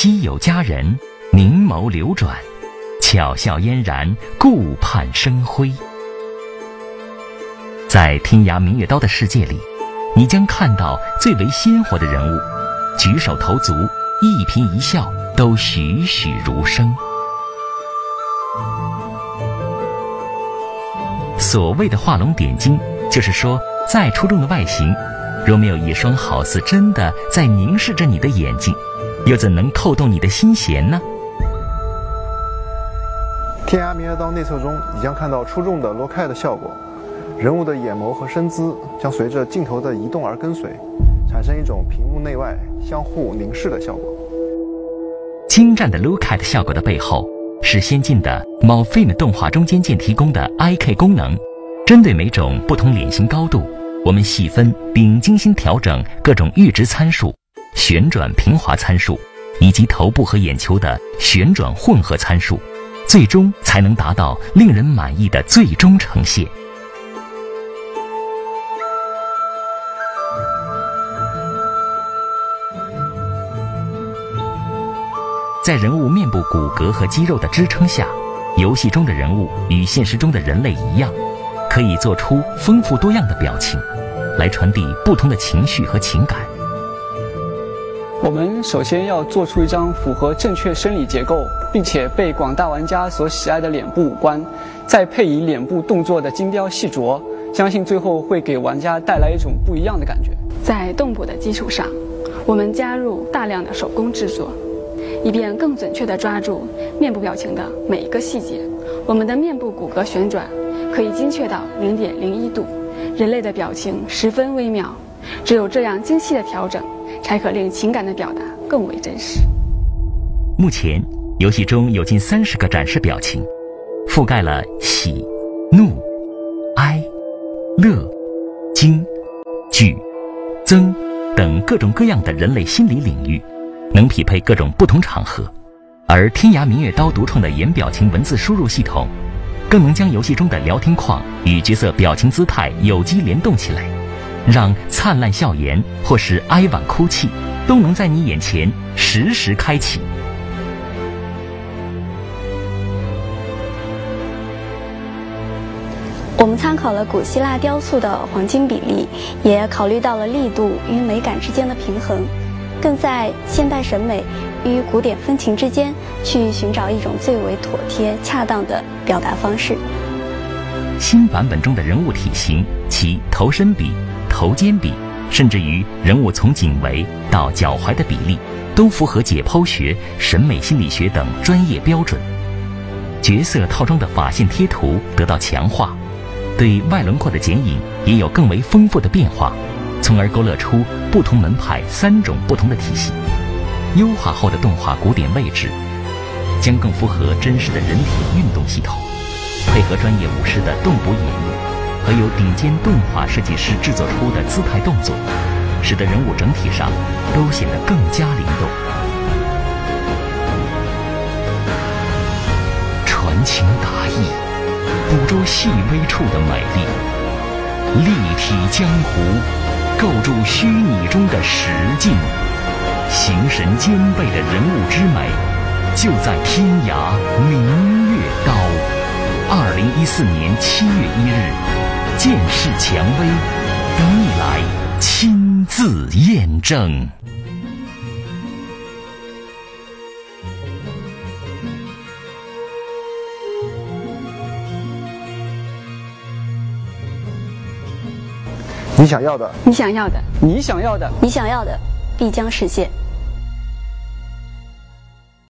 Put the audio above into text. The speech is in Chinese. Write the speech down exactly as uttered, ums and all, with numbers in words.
昔有佳人，凝眸流转，巧笑嫣然，顾盼生辉。在天涯明月刀的世界里，你将看到最为鲜活的人物，举手投足，一颦一笑都栩栩如生。所谓的画龙点睛，就是说再出众的外形，若没有一双好似真的在凝视着你的眼睛，又怎能扣动你的心弦呢？ 天涯明月刀内测中，你将看到出众的罗开的效果，人物的眼眸和身姿将随着镜头的移动而跟随，产生一种屏幕内外相互凝视的效果。 精湛的 look at 效果的背后，是先进的 Morpheme 动画中间件提供的 I K 功能，针对每种不同脸型高度，我们细分并精心调整各种阈值参数、旋转平滑参数，以及头部和眼球的旋转混合参数，最终才能达到令人满意的最终呈现。在人物面部骨骼和肌肉的支撑下，游戏中的人物与现实中的人类一样，可以做出丰富多样的表情，来传递不同的情绪和情感。 我们首先要做出一张符合正确生理结构，并且被广大玩家所喜爱的脸部五官，再配以脸部动作的精雕细琢，相信最后会给玩家带来一种不一样的感觉。 在动捕的基础上，我们加入大量的手工制作，以便更准确地抓住面部表情的每一个细节。我们的面部骨骼旋转可以精确到 零点零一度，人类的表情十分微妙，只有这样精细的调整，才可令情感的表达更为真实。 目前，游戏中有近三十个展示表情，覆盖了喜、怒、哀、乐、惊、惧、憎等各种各样的人类心理领域，能匹配各种不同场合。而天涯明月刀独创的颜表情文字输入系统，更能将游戏中的聊天框与角色表情姿态有机联动起来，让灿烂笑颜或是哀婉哭泣都能在你眼前实时开启。 我们参考了古希腊雕塑的黄金比例，也考虑到了力度与美感之间的平衡，更在现代审美与古典风情之间去寻找一种最为妥帖恰当的表达方式。 新版本中的人物体型，其头身比、头肩比，甚至于人物从颈围到脚踝的比例，都符合解剖学、审美心理学等专业标准。角色套装的法线贴图得到强化，对外轮廓的剪影也有更为丰富的变化，从而勾勒出不同门派三种不同的体系。优化后的动画古典位置将更符合真实的人体运动系统，配合专业武师的动捕演绎和由顶尖动画设计师制作出的姿态动作，使得人物整体上都显得更加灵动。传情达意，捕捉细微处的美丽，立体江湖，构筑虚拟中的实境，形神兼备的人物之美，就在天涯明月刀。二零一四年七月一日，剑士蔷薇等你来亲自验证。 你想要的， 你想要的， 你想要的， 你想要的必将实现。